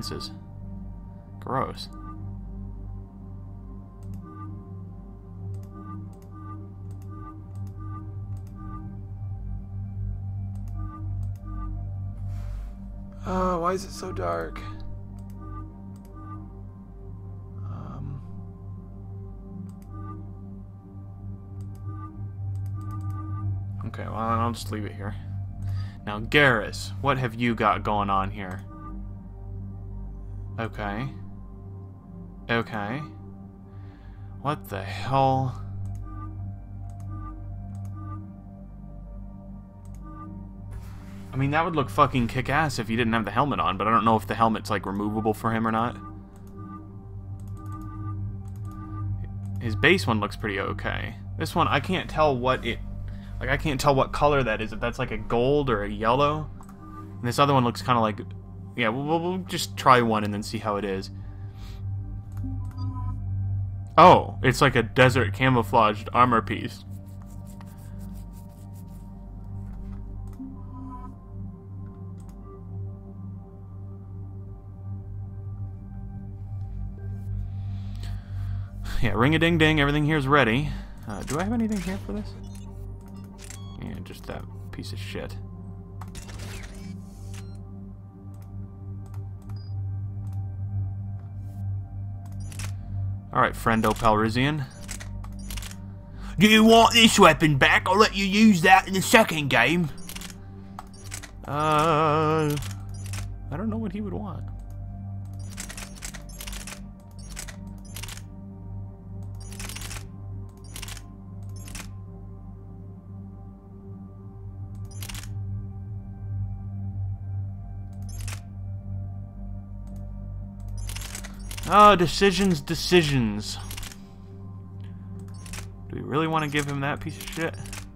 sentences. Gross. Oh, why is it so dark? Okay, well, I'll just leave it here. Now, Garrus, what have you got going on here? Okay. Okay. What the hell? I mean, that would look fucking kick-ass if he didn't have the helmet on, but I don't know if the helmet's, like, removable for him or not. His base one looks pretty okay. This one, I can't tell what it... Like, I can't tell what color that is, if that's like a gold or a yellow. And this other one looks kind of like... Yeah, we'll just try one and then see how it is. Oh, it's like a desert camouflaged armor piece. Yeah, ring-a-ding-ding, everything here is ready. Do I have anything here for this? Yeah, just that piece of shit. Alright, friendo Palrisian. Do you want this weapon back? I'll let you use that in the second game. I don't know what he would want. Decisions. Do we really want to give him that piece of shit?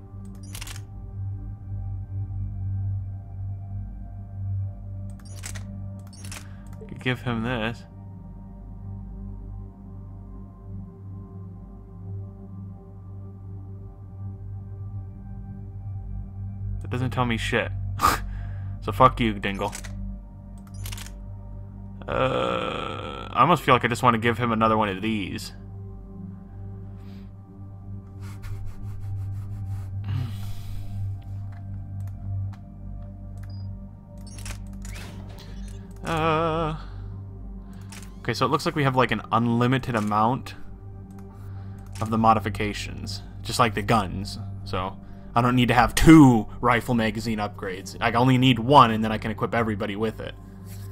Could give him this. That doesn't tell me shit. So fuck you, Dingle. I almost feel like I just want to give him another one of these. Okay, so it looks like we have like an unlimited amount of the modifications, just like the guns. So I don't need to have 2 rifle magazine upgrades. I only need 1, and then I can equip everybody with it.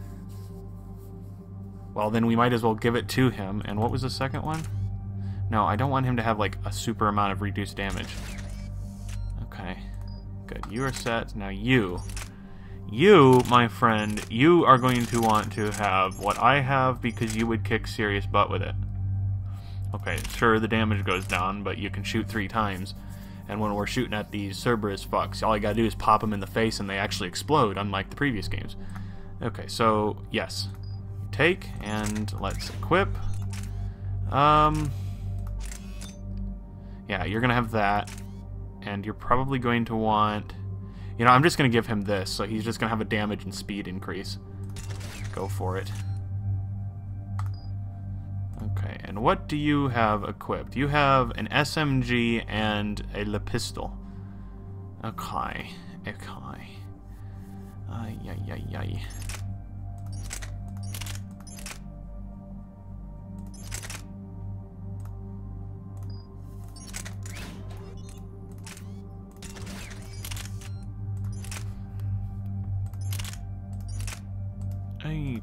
Well, then we might as well give it to him. And what was the second one? No, I don't want him to have, like, a super amount of reduced damage. Okay. Good. You are set. Now you. You, my friend, you are going to want to have what I have because you would kick serious butt with it. Okay, sure, the damage goes down, but you can shoot 3 times. And when we're shooting at these Cerberus fucks, all you gotta do is pop them in the face and they actually explode, unlike the previous games. Okay, so, yes. Take, and let's equip. Yeah, you're gonna have that. And you're probably going to want... You know, I'm just gonna give him this, so he's just gonna have a damage and speed increase. Go for it. Okay, and what do you have equipped? You have an SMG and a Le Pistol. Okay, okay. Ay, ay, ay, ay. Okay,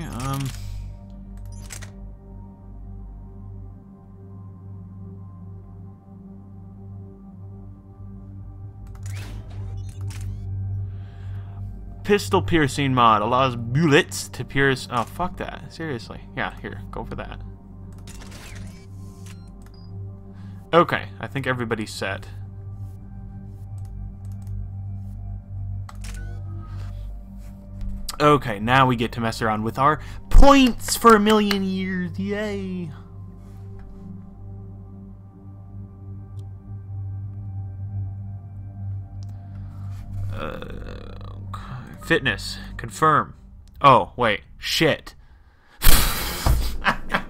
Pistol piercing mod allows bullets to pierce... Oh, fuck that. Seriously. Yeah, here. Go for that. Okay, I think everybody's set. Okay, now we get to mess around with our points for 1,000,000 years. Yay! Okay. Fitness. Confirm. Oh, wait. Shit.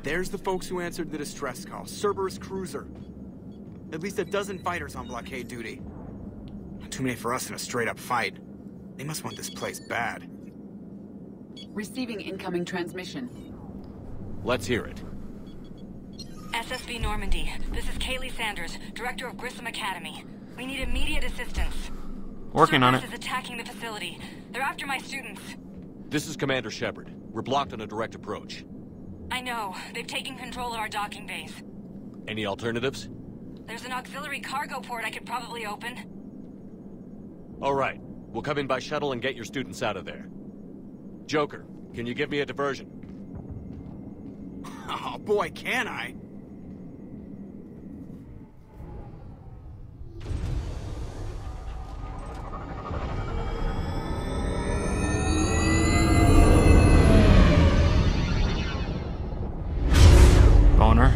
There's the folks who answered the distress call. Cerberus cruiser. At least a dozen fighters on blockade duty. Too many for us in a straight-up fight. They must want this place bad. Receiving incoming transmission. Let's hear it. SSV Normandy. This is Kaylee Sanders, Director of Grissom Academy. We need immediate assistance. Working on it. Cerberus is attacking the facility. They're after my students. This is Commander Shepard. We're blocked on a direct approach. I know. They've taken control of our docking base. Any alternatives? There's an auxiliary cargo port I could probably open. All right. We'll come in by shuttle and get your students out of there. Joker, can you give me a diversion? Oh boy, can I! Boner.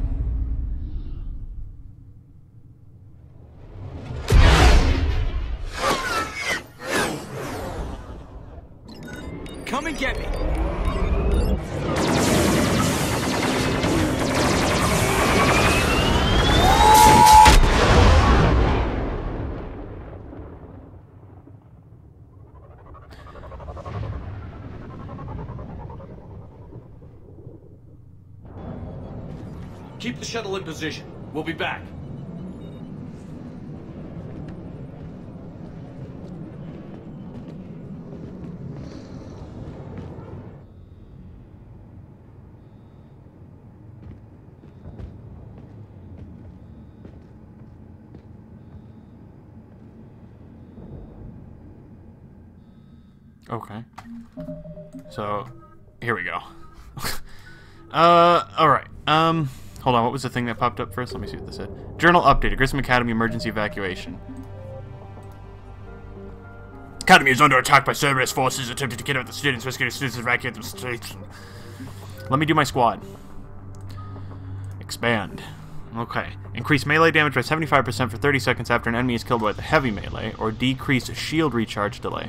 Come and get me! Keep the shuttle in position. We'll be back. Okay. So, here we go. Alright. Hold on, what was the thing that popped up first? Let me see what this said. Journal updated. Grissom Academy emergency evacuation. Academy is under attack by Cerberus forces attempting to kidnap the students. Rescue the students and evacuate the station. Let me do my squad. Expand. Okay. Increase melee damage by 75% for 30 seconds after an enemy is killed with a heavy melee, or decrease shield recharge delay.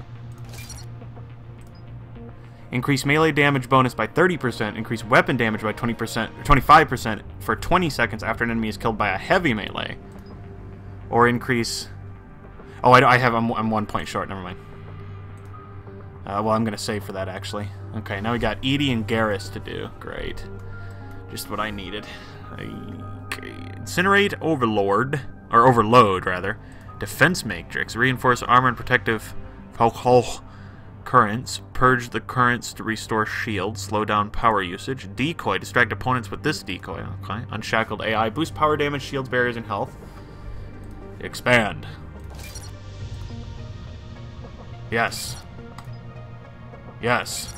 Increase melee damage bonus by 30%. Increase weapon damage by 25% for 20 seconds after an enemy is killed by a heavy melee. Or increase... Oh, I'm 1 point short. Never mind. Well, I'm going to save for that, actually. Okay, now we got Edie and Garrus to do. Great. Just what I needed. Okay. Incinerate Overlord. Or Overload, rather. Defense Matrix. Reinforce armor and protective... currents. Purge the currents to restore shield. Slow down power usage. Decoy. Distract opponents with this decoy. Okay. Unshackled AI. Boost power damage, shields, barriers, and health. Expand. Yes. Yes.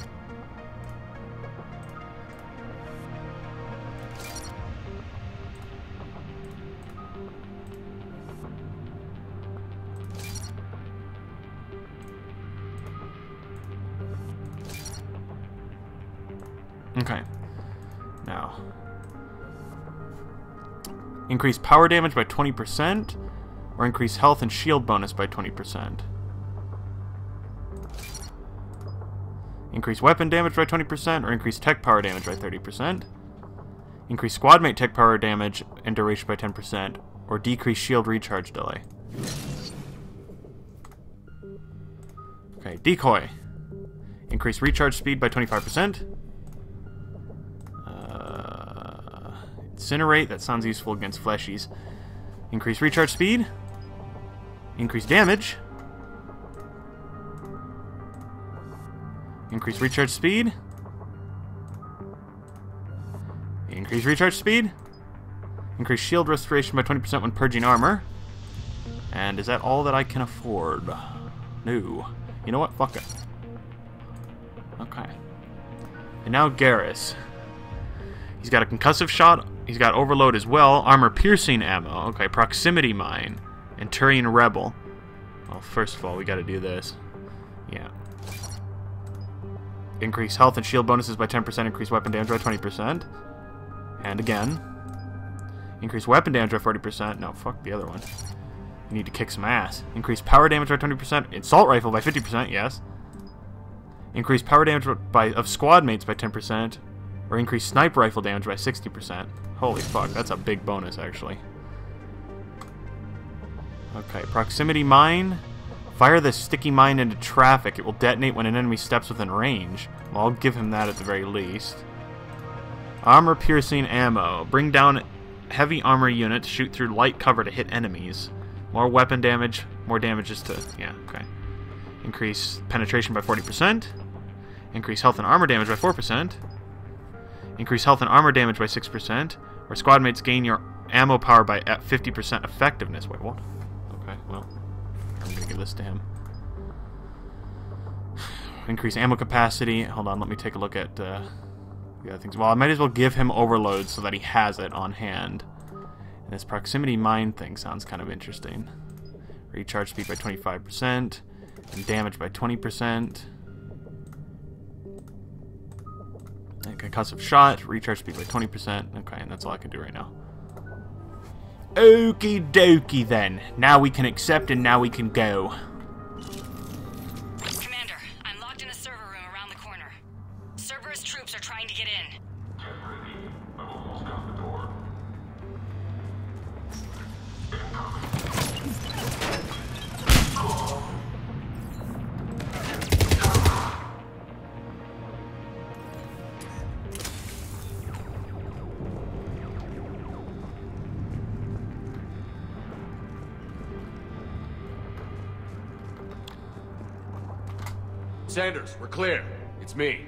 Okay. Now. Increase power damage by 20%, or increase health and shield bonus by 20%. Increase weapon damage by 20%, or increase tech power damage by 30%. Increase squad mate tech power damage and duration by 10%, or decrease shield recharge delay. Okay, decoy. Increase recharge speed by 25%. Incinerate, that sounds useful against fleshies. Increase recharge speed. Increase damage. Increase recharge speed. Increase recharge speed. Increase shield restoration by 20% when purging armor. And is that all that I can afford? No. You know what? Fuck it. Okay. And now Garrus. He's got a concussive shot. He's got overload as well. Armor piercing ammo. Okay, proximity mine. And Turian rebel. Well, first of all, we gotta do this. Yeah. Increase health and shield bonuses by 10%. Increase weapon damage by 20%. And again. Increase weapon damage by 40%. No, fuck the other one. You need to kick some ass. Increase power damage by 20%. Assault rifle by 50%, yes. Increase power damage of squad mates by 10%. Or increase sniper rifle damage by 60%. Holy fuck, that's a big bonus, actually. Okay, proximity mine. Fire the sticky mine into traffic. It will detonate when an enemy steps within range. Well, I'll give him that at the very least. Armor-piercing ammo. Bring down heavy armor unit to shoot through light cover to hit enemies. More weapon damage. More damages to... Yeah, okay. Increase penetration by 40%. Increase health and armor damage by 4%. Increase health and armor damage by 6%. Or squad mates gain your ammo power by 50% effectiveness. Wait, what? Okay, well, I'm gonna give this to him. Increase ammo capacity. Hold on, let me take a look at the other things. Well, I might as well give him overload so that he has it on hand. And this proximity mine thing sounds kind of interesting. Recharge speed by 25%. And damage by 20%. A concussive shot. Recharge speed by 20%. Okay, and that's all I can do right now. Okie dokie then. Now we can accept and now we can go. Commander, I'm locked in a server room around the corner. Cerberus troops are trying to get in. I've almost got the door. Sanders, we're clear. It's me.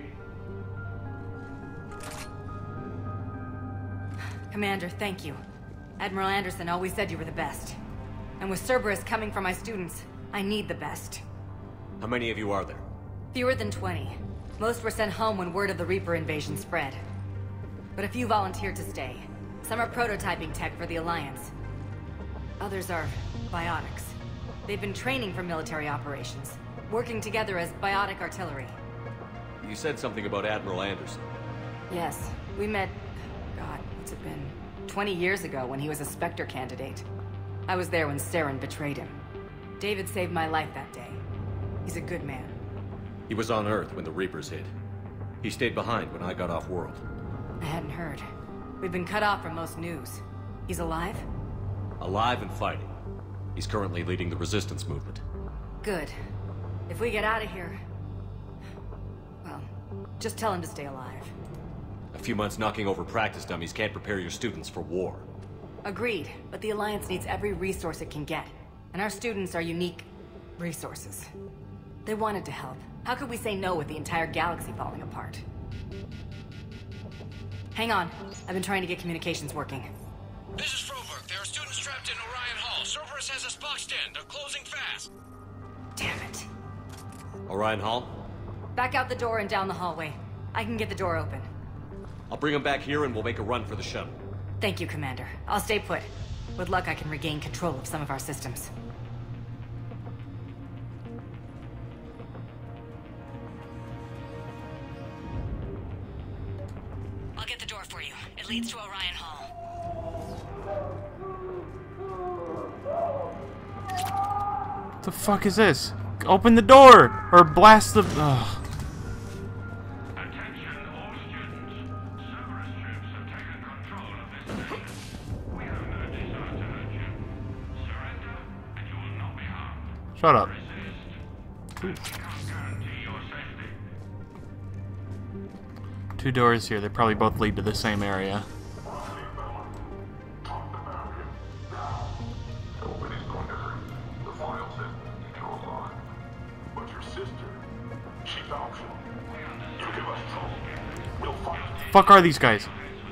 Commander, thank you. Admiral Anderson always said you were the best. And with Cerberus coming for my students, I need the best. How many of you are there? Fewer than 20. Most were sent home when word of the Reaper invasion spread. But a few volunteered to stay. Some are prototyping tech for the Alliance. Others are biotics. They've been training for military operations, working together as biotic artillery. You said something about Admiral Anderson. Yes, we met... God, what's it been? 20 years ago when he was a Spectre candidate. I was there when Saren betrayed him. David saved my life that day. He's a good man. He was on Earth when the Reapers hit. He stayed behind when I got off world. I hadn't heard. We've been cut off from most news. He's alive? Alive and fighting. He's currently leading the resistance movement. Good. If we get out of here... Well, just tell him to stay alive. A few months knocking over practice dummies can't prepare your students for war. Agreed, but the Alliance needs every resource it can get. And our students are unique resources. They wanted to help. How could we say no with the entire galaxy falling apart? Hang on. I've been trying to get communications working. This is Froberg. There are students trapped in Orion Hall. Cerberus has us boxed in. They're closing fast. Damn it. Orion Hall? Back out the door and down the hallway. I can get the door open. I'll bring them back here and we'll make a run for the shuttle. Thank you, Commander. I'll stay put. With luck, I can regain control of some of our systems. I'll get the door for you. It leads to Orion Hall. What the fuck is this? Open the door! Or blast the... Ugh. Attention all students. Cerberus troops have taken control of this place. We urge you. Surrender and you will not be harmed. Shut up. Resist. We can't guarantee your safety. Two doors here. They probably both lead to the same area. Fuck are these guys?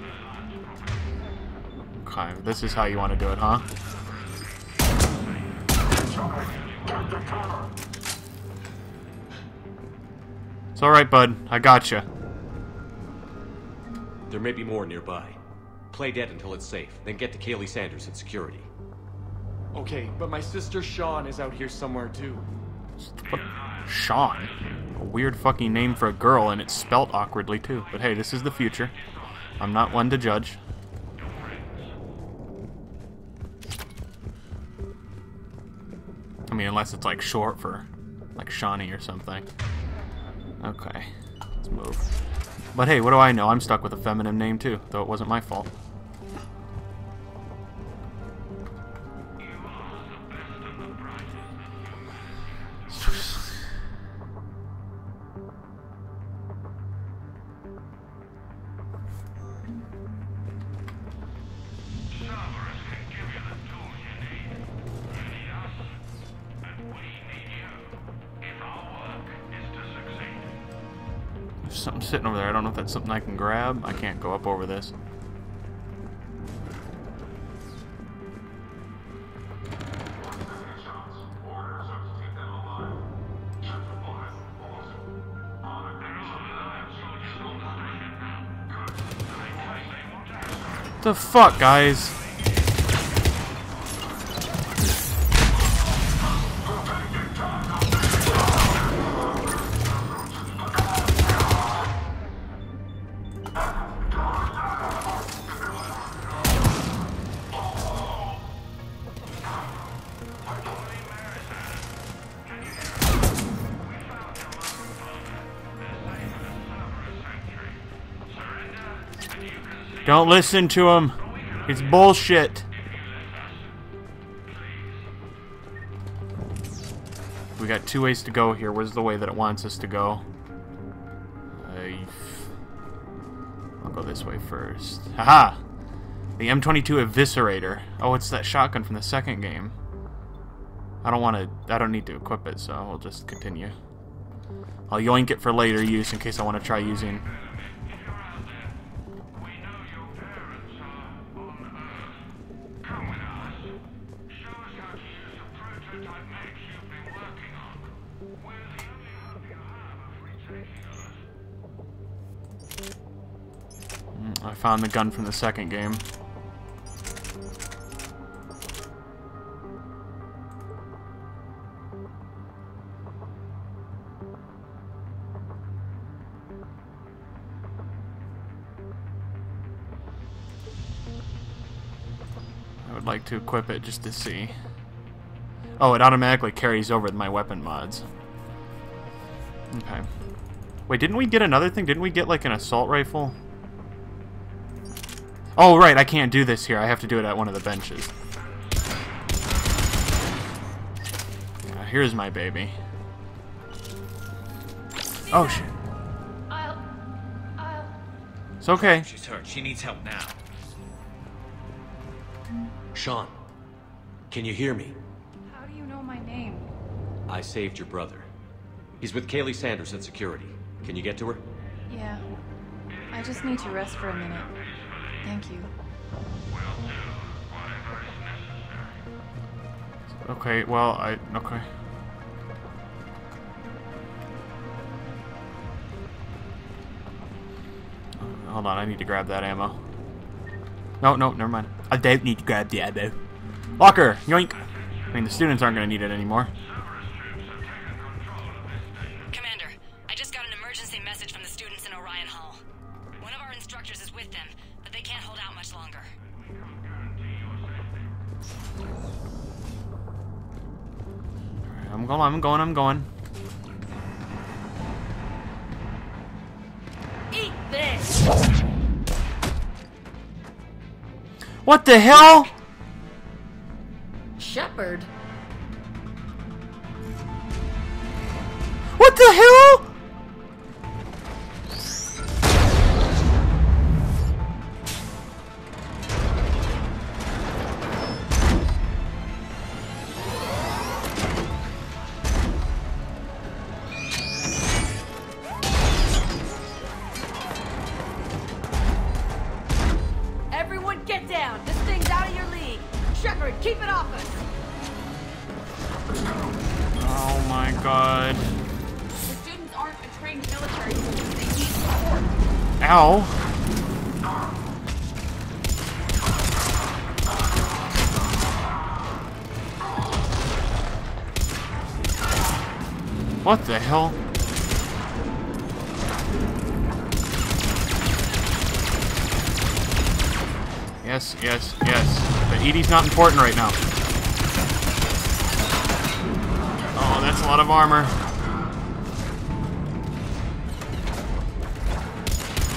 Okay, this is how you want to do it, huh? It's alright, bud. I gotcha. There may be more nearby. Play dead until it's safe, then get to Kaylee Sanders at security. Okay, but my sister Sean is out here somewhere too. What? Sean? A weird fucking name for a girl, and it's spelt awkwardly too. But hey, this is the future. I'm not one to judge. I mean, unless it's like short for like Shawnee or something. Okay, let's move. But hey, what do I know? I'm stuck with a feminine name too, though it wasn't my fault. There's something sitting over there. I don't know if that's something I can grab. I can't go up over this. What the fuck, guys? Don't listen to him. It's bullshit. We got 2 ways to go here. Where's the way that it wants us to go? I'll go this way first. Haha! The M22 Eviscerator. Oh, it's that shotgun from the second game. I don't need to equip it, so we'll just continue. I'll yoink it for later use in case I want to try using... I found the gun from the second game. I would like to equip it just to see. Oh, it automatically carries over with my weapon mods. Okay. Wait, didn't we get another thing? Didn't we get like an assault rifle? Oh, right, I can't do this here. I have to do it at one of the benches. Yeah, here's my baby. Oh, shit. It's okay. She's hurt. She needs help now. Sean, can you hear me? How do you know my name? I saved your brother. He's with Kaylee Sanders at security. Can you get to her? Yeah. I just need to rest for a minute. Thank you. Okay, well, okay. Hold on, I need to grab that ammo. No, never mind. I don't need to grab the ammo. Locker! Yoink! I mean, the students aren't going to need it anymore. Commander, I just got an emergency message from the students in Orion Hall. One of our instructors is with them, but they can't hold out much longer. Alright, I'm going. Eat this! What the hell? Shepard? What the hell? Everyone get down! This thing's out of your league! Shepard, keep it off us! Oh my god. The students aren't a trained military force. They need support. Ow. What the hell? Yes. But Edie's not important right now. Oh, that's a lot of armor.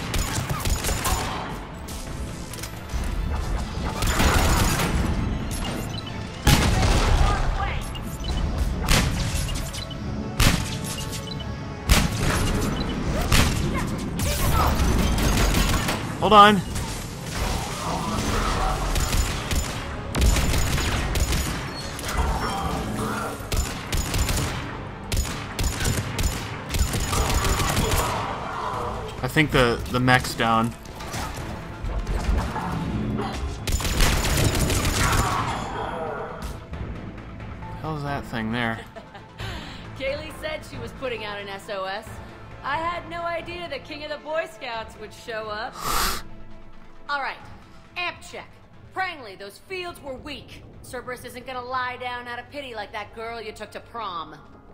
Hold on. I think the mech's down. How's that thing there? Kaylee said she was putting out an SOS. I had no idea the king of the Boy Scouts would show up. Alright, amp check. Prangley, those fields were weak. Cerberus isn't gonna lie down out of pity like that girl you took to prom.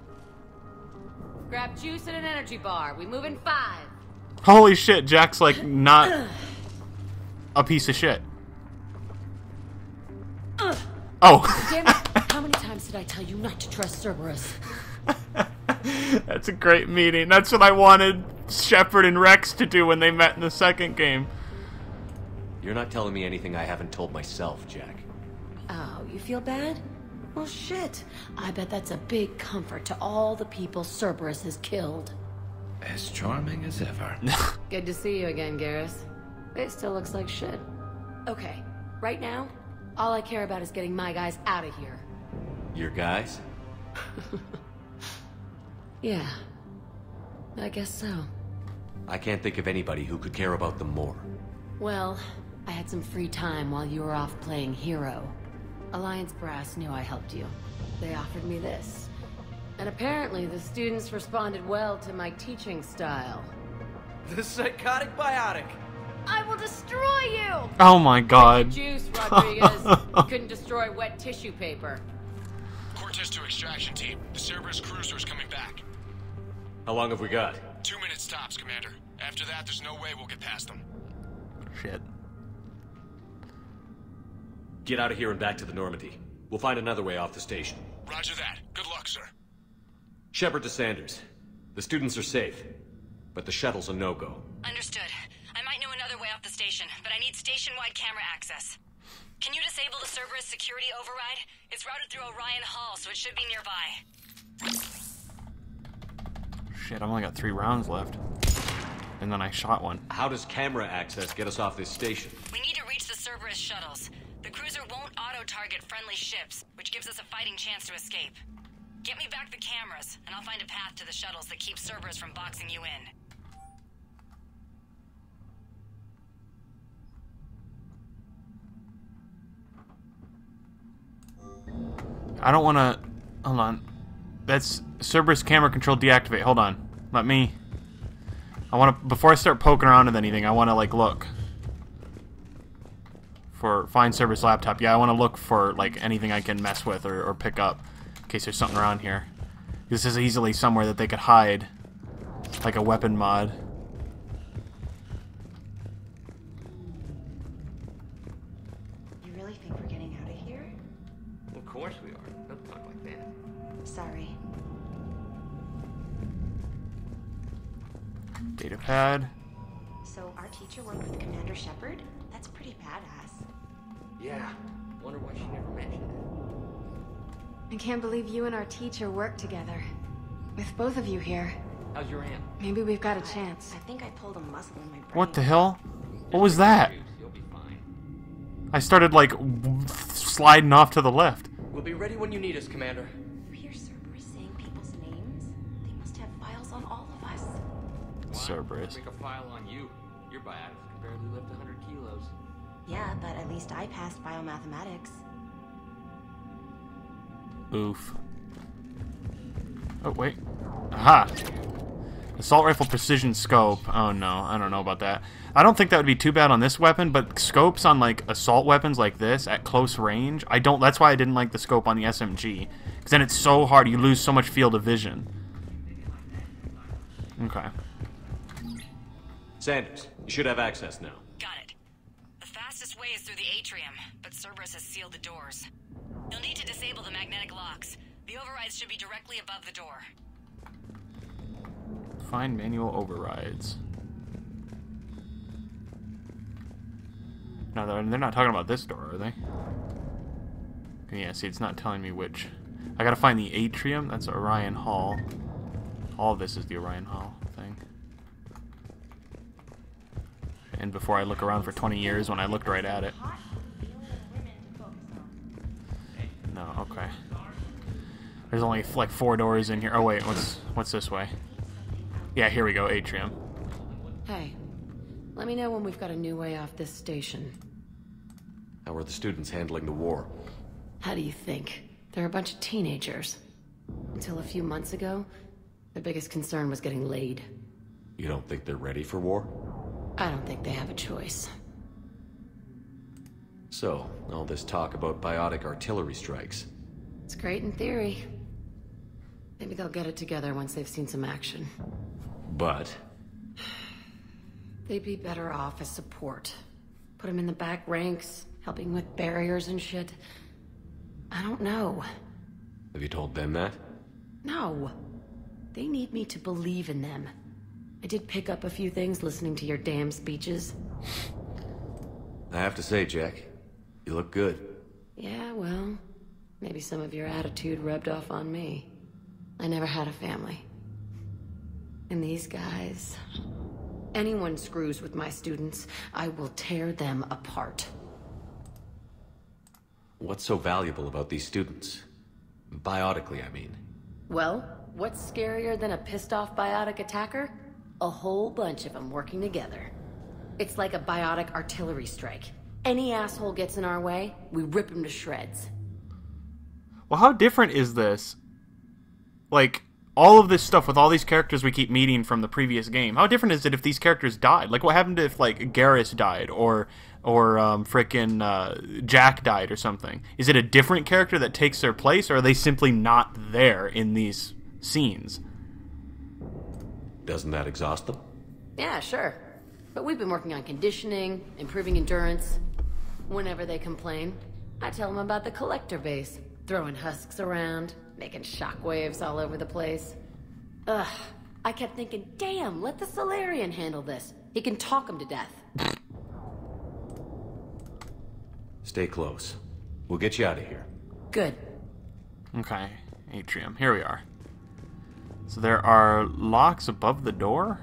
Grab juice and an energy bar. We move in 5. Holy shit, Jack's like not a piece of shit. Oh. Damn it. How many times did I tell you not to trust Cerberus? That's a great meeting. That's what I wanted Shepard and Rex to do when they met in the second game. You're not telling me anything I haven't told myself, Jack. Oh, you feel bad? Well, shit. I bet that's a big comfort to all the people Cerberus has killed. As charming as ever. Good to see you again, Garrus. It still looks like shit. Okay, right now, all I care about is getting my guys out of here. Your guys? Yeah. I guess so. I can't think of anybody who could care about them more. Well, I had some free time while you were off playing hero. Alliance Brass knew I helped you. They offered me this. And apparently the students responded well to my teaching style. The psychotic biotic. I will destroy you! Oh my god. Juice, Rodriguez. You couldn't destroy wet tissue paper. Cortez to extraction team. The Cerberus cruiser is coming back. How long have we got? 2 minutes tops, Commander. After that, there's no way we'll get past them. Shit. Get out of here and back to the Normandy. We'll find another way off the station. Roger that. Good luck, sir. Shepard to Sanders. The students are safe, but the shuttle's a no-go. Understood. I might know another way off the station, but I need station-wide camera access. Can you disable the Cerberus security override? It's routed through Orion Hall, so it should be nearby. Shit, I've only got 3 rounds left. And then I shot one. How does camera access get us off this station? We need to reach the Cerberus shuttles. The cruiser won't auto-target friendly ships, which gives us a fighting chance to escape. Get me back the cameras, and I'll find a path to the shuttles that keeps Cerberus from boxing you in. I don't want to... Hold on. That's Cerberus camera control deactivate. Hold on. Let me... I want to... Before I start poking around with anything, I want to, like, look. For find Cerberus laptop. Yeah, I want to look for, like, anything I can mess with or pick up. In case there's something around here. This is easily somewhere that they could hide. Like a weapon mod. You really think we're getting out of here? Of course we are. Don't talk like that. Sorry. Data pad. So our teacher worked with Commander Shepard? That's pretty badass. Yeah. Wonder why she never mentioned it. I can't believe you and our teacher work together. With both of you here. How's your aunt? Maybe we've got a chance. I think I pulled a muscle in my brain. What the hell? What was that? You'll be fine. I started, like, sliding off to the left. We'll be ready when you need us, Commander. You hear Cerberus saying people's names? They must have files on all of us. Cerberus. Make a file on you. Your biotics can barely lift 100 kilos. Yeah, but at least I passed biomathematics. Oof. Oh, wait. Aha! Assault rifle precision scope. Oh no, I don't know about that. I don't think that would be too bad on this weapon, but scopes on, like, assault weapons like this at close range, that's why I didn't like the scope on the SMG. Because then it's so hard, you lose so much field of vision. Okay. Sanders, you should have access now. Got it. The fastest way is through the atrium, but Cerberus has sealed the doors. You'll need to disable the magnetic locks. The overrides should be directly above the door. Find manual overrides. No, they're not talking about this door, are they? Yeah, see, it's not telling me which. I gotta find the atrium. That's Orion Hall. All of this is the Orion Hall thing. and before I look around for 20 years when I looked right at it. No, okay. There's only like 4 doors in here. Oh wait, what's this way? Yeah, here we go, atrium. Hey, let me know when we've got a new way off this station. How are the students handling the war? How do you think? They're a bunch of teenagers. Until a few months ago, their biggest concern was getting laid. You don't think they're ready for war? I don't think they have a choice. So, all this talk about biotic artillery strikes. It's great in theory. Maybe they'll get it together once they've seen some action. But? They'd be better off as support. Put them in the back ranks, helping with barriers and shit. I don't know. Have you told them that? No. They need me to believe in them. I did pick up a few things listening to your damn speeches. I have to say, Jack, you look good. Yeah, well, maybe some of your attitude rubbed off on me. I never had a family. And these guys... Anyone screws with my students, I will tear them apart. What's so valuable about these students? Biotically, I mean. Well, what's scarier than a pissed-off biotic attacker? A whole bunch of them working together. It's like a biotic artillery strike. Any asshole gets in our way, we rip him to shreds. Well, how different is this? Like, all of this stuff with all these characters we keep meeting from the previous game. How different is it if these characters died? Like, what happened if, like, Garrus died or frickin' Jack died or something? Is it a different character that takes their place, or are they simply not there in these scenes? Doesn't that exhaust them? Yeah, sure. But we've been working on conditioning, improving endurance. Whenever they complain, I tell them about the collector base, throwing husks around, making shockwaves all over the place. Ugh, I kept thinking, damn, let the Solarian handle this. He can talk him to death. Stay close. We'll get you out of here. Good. Okay, atrium. Here we are. So there are locks above the door?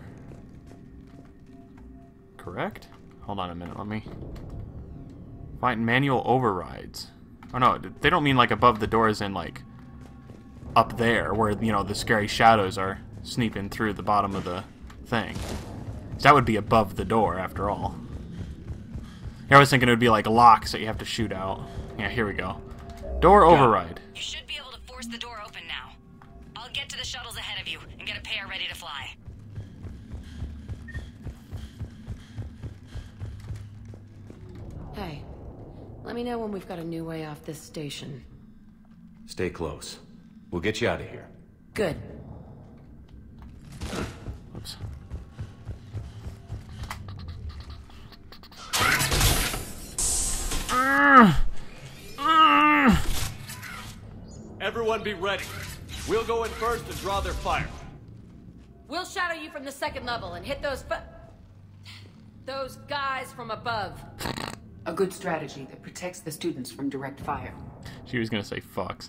Correct? Hold on a minute, let me... Find manual overrides. Oh no, they don't mean like above the doors in like... up there, where, you know, the scary shadows are sneaking through the bottom of the thing. So that would be above the door, after all. Here I was thinking it would be like locks that you have to shoot out. Yeah, here we go. Door override. You should be able to force the door open now. I'll get to the shuttles ahead of you and get a pair ready to fly. Hey, let me know when we've got a new way off this station. Stay close. We'll get you out of here. Good. Oops. Everyone be ready. We'll go in first and draw their fire. We'll shadow you from the second level and hit those guys from above. A good strategy that protects the students from direct fire. She was gonna say fucks.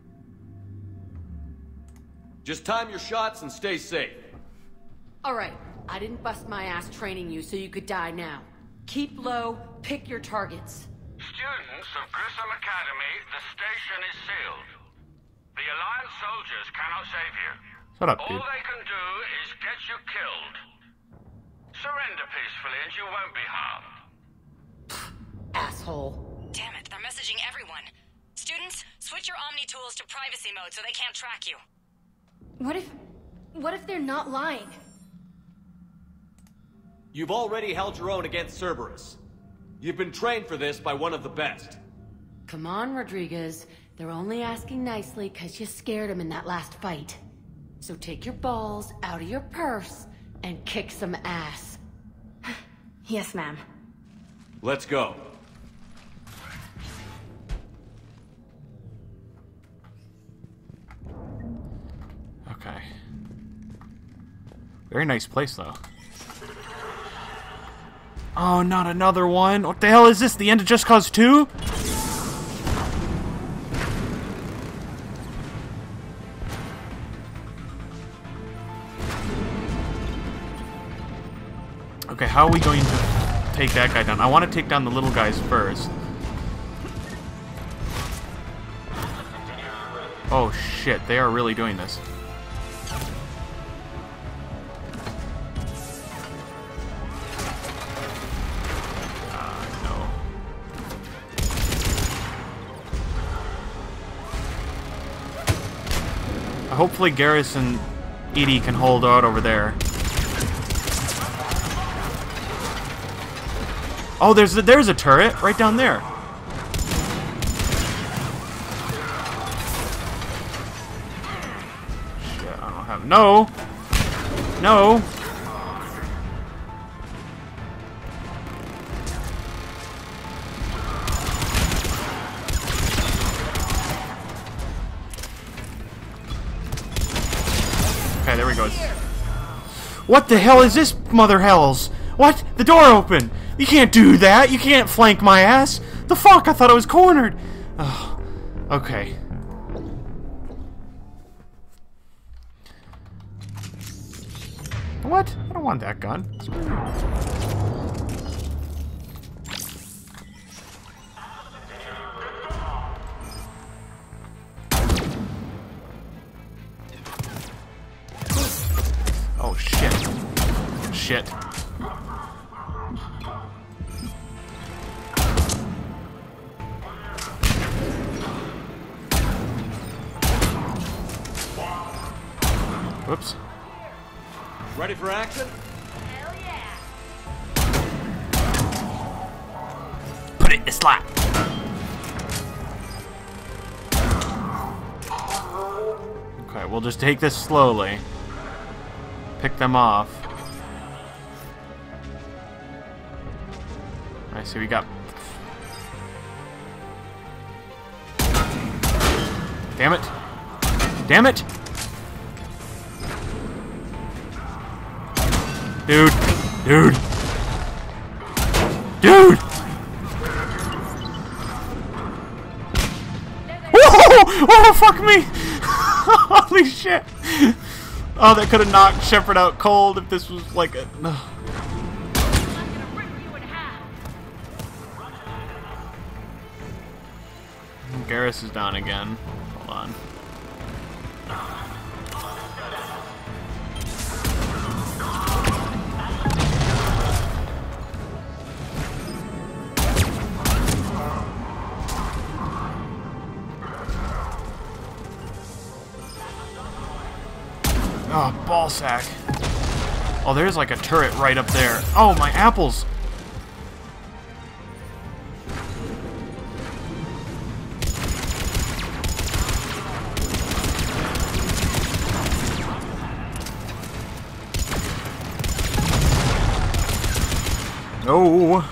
Just time your shots and stay safe. Alright, I didn't bust my ass training you so you could die now. Keep low, pick your targets. Students of Grissom Academy, the station is sealed. The Alliance soldiers cannot save you. Shut up, All dude. they can do is get you killed. Surrender peacefully and you won't be harmed. Asshole. Damn it, they're messaging everyone. Students, switch your Omni tools to privacy mode so they can't track you. What if they're not lying? You've already held your own against Cerberus. You've been trained for this by one of the best. Come on, Rodriguez. They're only asking nicely because you scared them in that last fight. So take your balls out of your purse and kick some ass. Yes, ma'am. Let's go. Okay. Very nice place, though. Oh, not another one. What the hell is this? The end of Just Cause 2? Okay, how are we going to... take that guy down. I want to take down the little guys first. Oh shit, they are really doing this. No. Hopefully Garrus and Edie can hold out over there. Oh, there's a turret right down there. Shit, I don't have... No! No! Okay, there we go. What the hell is this, mother hells? What? The door opened! You can't do that! You can't flank my ass! The fuck? I thought I was cornered! Oh, okay. What? I don't want that gun. Oh, shit. Shit. Whoops. Ready for action? Hell yeah. Put it in the slot. Okay, we'll just take this slowly. Pick them off. I see we got... Damn it! Damn it! Dude! Dude! Dude! Whoa! Oh, fuck me! Holy shit! Oh, that could have knocked Shepard out cold if this was like a... Garrus is down again. Hold on. Oh, ballsack. Oh, there's like a turret right up there. Oh, my apples! No!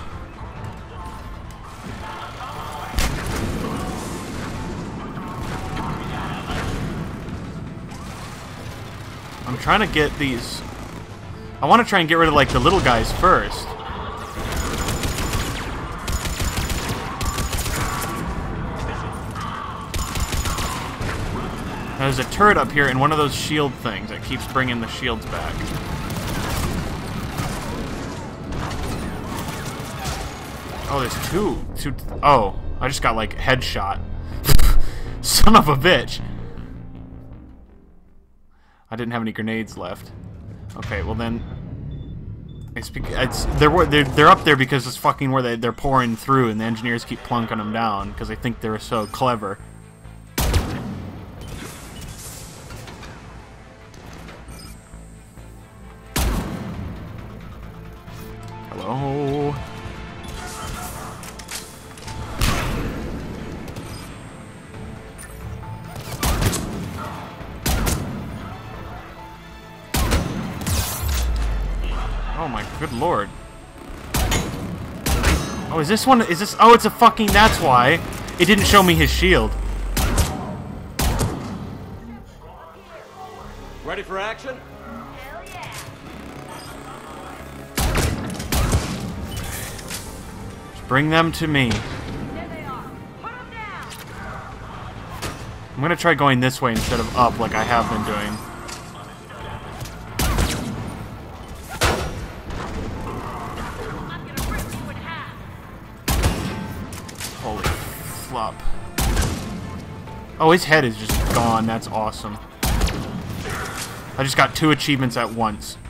I'm trying to get these... I want to try and get rid of, like, the little guys first. There's a turret up here and one of those shield things that keeps bringing the shields back. Oh, there's two. Oh, I just got, like, headshot. Son of a bitch. I didn't have any grenades left. Okay, well then, they're up there because it's fucking where they're pouring through, and the engineers keep plunking them down because they think they're so clever. Hello. Oh my good lord. Oh, is this one? Is this? Oh, it's a fucking. That's why. It didn't show me his shield. Ready for action? Hell yeah. Just bring them to me. There they are. Put them down. I'm gonna try going this way instead of up like I have been doing. flip-flop. Oh, his head is just gone. That's awesome. I just got 2 achievements at once.